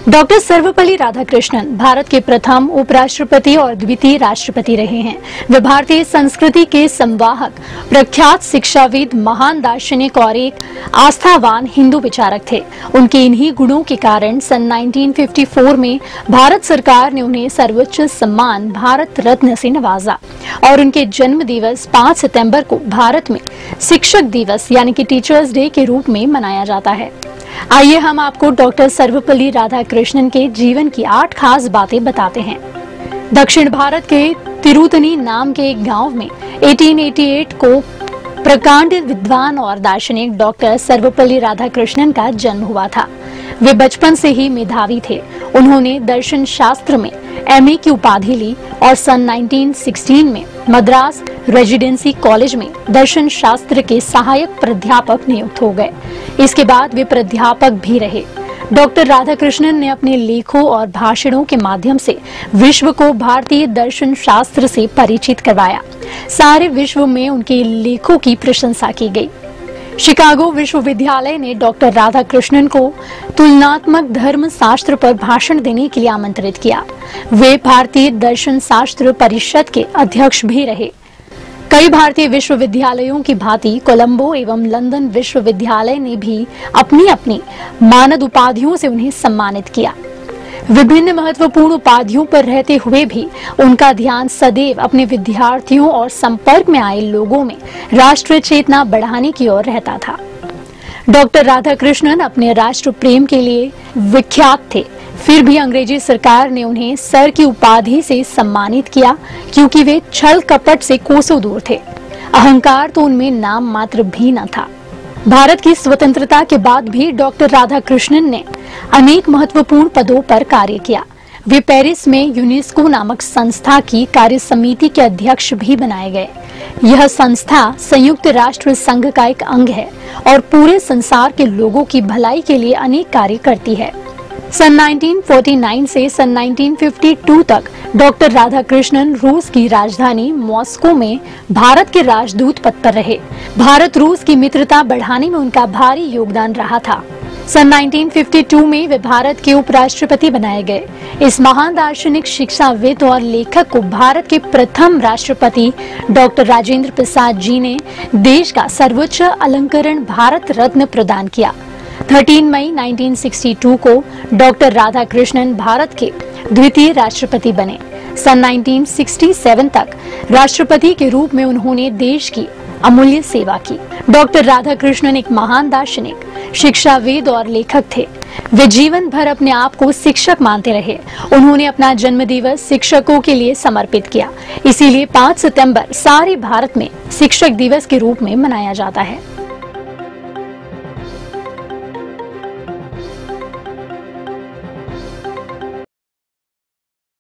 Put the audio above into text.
Doctor Sarvepalli Radhakrishnan Bharat के प्रथम उपराष्ट्रपति और द्वितीय राष्ट्रपति रहे हैं। वे भारतीय संस्कृति के संवाहक, प्रख्यात शिक्षाविद, महान दार्शनिक और एक आस्थावान हिंदू विचारक थे। उनके इन्हीं गुणों के कारण सन 1954 में भारत सरकार ने उन्हें सर्वोच्च सम्मान भारत रत्न से नवाजा और उनके जन्म दिवस 5 सितंबर को भारत में शिक्षक दिवस यानी कि टीचर्स डे के रूप में मनाया जाता है। आइए हम आपको डॉक्टर सर्वपल्ली राधाकृष्णन के जीवन की 8 खास बातें बताते हैं। दक्षिण भारत के तिरुतनी नाम के एक गांव में 1888 को प्रकांड विद्वान और दार्शनिक डॉक्टर सर्वपल्ली राधाकृष्णन का जन्म हुआ था। वे बचपन से ही मेधावी थे। उन्होंने दर्शन शास्त्र में एमए की उपाधि ली और सन 1916 में मद्रास रेजिडेंसी कॉलेज में दर्शन शास्त्र के सहायक प्राध्यापक नियुक्त हो गए। इसके बाद वे प्राध्यापक भी रहे। डॉक्टर राधाकृष्णन ने अपने लेखों और भाषणों के माध्यम से विश्व को भारतीय दर्शन शास्त्र से परिचित करवाया। सारे विश्व में उनके लेखों की प्रशंसा की गई। शिकागो विश्वविद्यालय ने डॉक्टर राधाकृष्णन को तुलनात्मक धर्म शास्त्र पर भाषण देने के लिए आमंत्रित किया। वे भारतीय दर्शन शास्त्र परिषद के अध्यक्ष भी रहे। कई भारतीय विश्वविद्यालयों की भांति कोलंबो एवं लंदन विश्वविद्यालय ने भी अपनी अपनी मानद उपाधियों से उन्हें सम्मानित किया। विभिन्न महत्वपूर्ण उपाधियों पर रहते हुए भी उनका ध्यान सदैव अपने विद्यार्थियों और संपर्क में आए लोगों में राष्ट्रीय चेतना बढ़ाने की ओर रहता था। डॉक्टर राधाकृष्णन अपने राष्ट्र प्रेम के लिए विख्यात थे। फिर भी अंग्रेजी सरकार ने उन्हें सर की उपाधि से सम्मानित किया क्योंकि वे छल कपट से कोसों दूर थे। अहंकार तो उनमें नाम मात्र भी न था। भारत की स्वतंत्रता के बाद भी डॉक्टर राधाकृष्णन ने अनेक महत्वपूर्ण पदों पर कार्य किया। वे पेरिस में यूनेस्को नामक संस्था की कार्य समिति के अध्यक्ष भी बनाए गए। यह संस्था संयुक्त राष्ट्र संघ का एक अंग है और पूरे संसार के लोगों की भलाई के लिए अनेक कार्य करती है। सन 1949 से सन 1952 तक डॉक्टर राधाकृष्णन रूस की राजधानी मॉस्को में भारत के राजदूत पद पर रहे। भारत रूस की मित्रता बढ़ाने में उनका भारी योगदान रहा था। सन 1952 में वे भारत के उपराष्ट्रपति बनाए गए। इस महान दार्शनिक, शिक्षाविद और लेखक को भारत के प्रथम राष्ट्रपति डॉक्टर राजेंद्र प्रसाद जी ने देश का सर्वोच्च अलंकरण भारत रत्न प्रदान किया। 13 मई 1962 को डॉक्टर राधाकृष्णन भारत के द्वितीय राष्ट्रपति बने। सन 1967 तक राष्ट्रपति के रूप में उन्होंने देश की अमूल्य सेवा की। डॉक्टर राधाकृष्णन एक महान दार्शनिक, शिक्षाविद और लेखक थे। वे जीवन भर अपने आप को शिक्षक मानते रहे। उन्होंने अपना जन्मदिवस शिक्षकों के लिए समर्पित किया। इसीलिए 5 सितंबर सारे भारत में शिक्षक दिवस के रूप में मनाया जाता है।